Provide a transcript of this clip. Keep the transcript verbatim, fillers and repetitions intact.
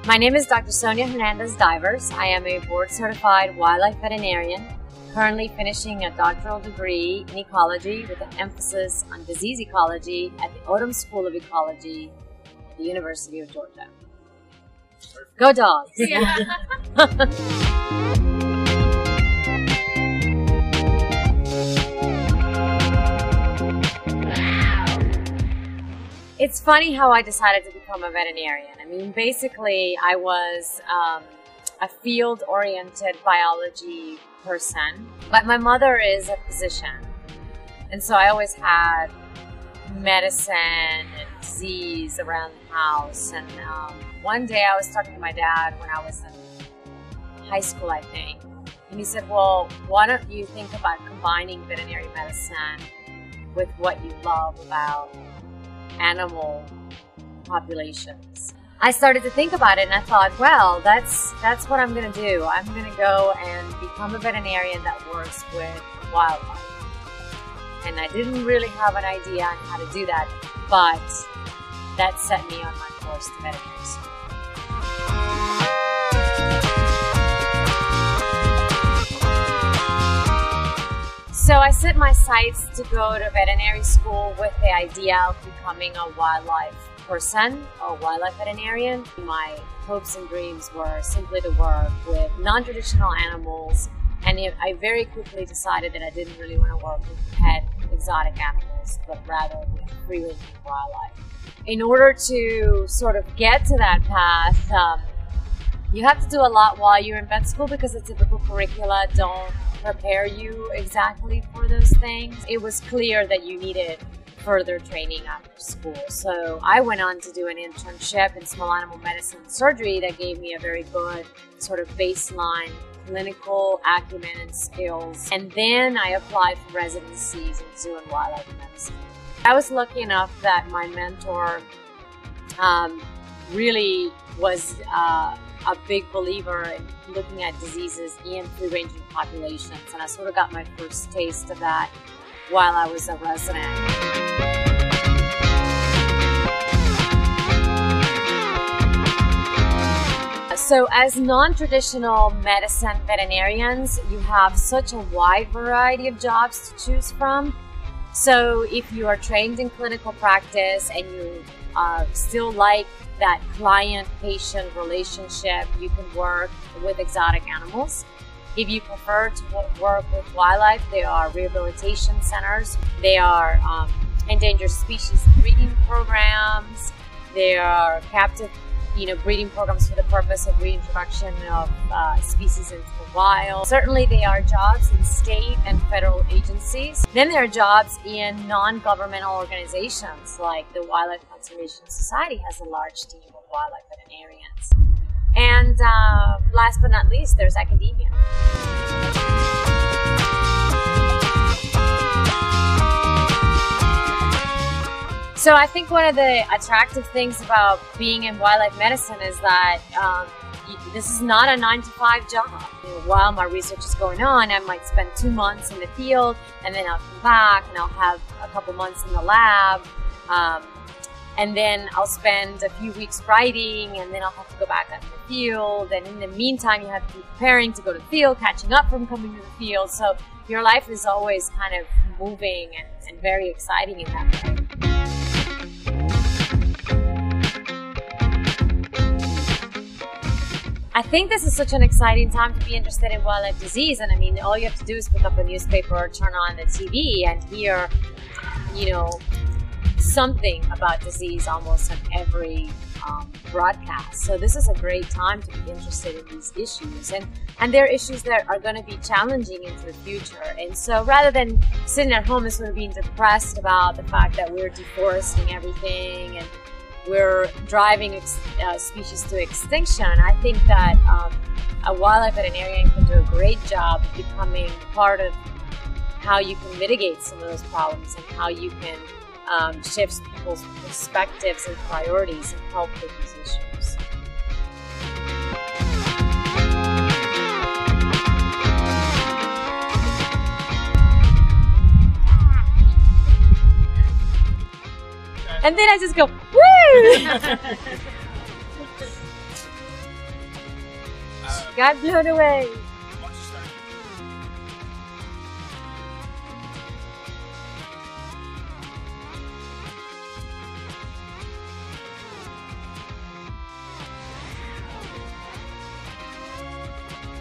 My name is Doctor Hernandez-Divers. I am a board-certified wildlife veterinarian, currently finishing a doctoral degree in ecology with an emphasis on disease ecology at the Odom School of Ecology at the University of Georgia. Go dogs! Yeah. It's funny how I decided to become a veterinarian. I mean, basically, I was um, a field-oriented biology person, but my mother is a physician. And so I always had medicine and disease around the house. And um, one day I was talking to my dad when I was in high school, I think. And he said, well, why don't you think about combining veterinary medicine with what you love about animal populations? I started to think about it and I thought, well, that's that's what I'm going to do. I'm going to go and become a veterinarian that works with wildlife. And I didn't really have an idea on how to do that, but that set me on my course to veterinary school. So I set my sights to go to veterinary school with the idea of becoming a wildlife person, a wildlife veterinarian. My hopes and dreams were simply to work with non-traditional animals, and I very quickly decided that I didn't really want to work with pet exotic animals, but rather with free-ranging wildlife. In order to sort of get to that path, um, you have to do a lot while you're in vet school because the typical curricula don't prepare you exactly for those things. It was clear that you needed further training after school. So I went on to do an internship in small animal medicine and surgery that gave me a very good sort of baseline clinical acumen and skills. And then I applied for residencies in zoo and wildlife medicine. I was lucky enough that my mentor um, really was uh, a big believer in looking at diseases in free-ranging populations, and I sort of got my first taste of that while I was a resident. So as non-traditional medicine veterinarians, you have such a wide variety of jobs to choose from. So if you are trained in clinical practice and you uh, still like that client-patient relationship, you can work with exotic animals. If you prefer to work with wildlife, there are rehabilitation centers. There are um, endangered species breeding programs. There are captive you know, breeding programs for the purpose of reintroduction of uh, species into the wild. Certainly there are jobs in state and federal agencies. Then there are jobs in non-governmental organizations, like the Wildlife Conservation Society has a large team of wildlife veterinarians. And uh, last but not least, there's academia. So I think one of the attractive things about being in wildlife medicine is that um, this is not a nine to five job. You know, while my research is going on, I might spend two months in the field, and then I'll come back and I'll have a couple months in the lab, um, and then I'll spend a few weeks writing, and then I'll have to go back out in the field. And in the meantime, you have to be preparing to go to the field, catching up from coming to the field. So your life is always kind of moving and, and very exciting in that way. I think this is such an exciting time to be interested in wildlife disease, and I mean, all you have to do is pick up a newspaper or turn on the T V and hear, you know, something about disease almost in every um, broadcast. So this is a great time to be interested in these issues, and and they're issues that are going to be challenging into the future. And so rather than sitting at home and sort of being depressed about the fact that we're deforesting everything and we're driving ex uh, species to extinction, I think that um, a wildlife veterinarian can do a great job of becoming part of how you can mitigate some of those problems and how you can um, shift people's perspectives and priorities and help with these issues. And then I just go, woo! Got blown away.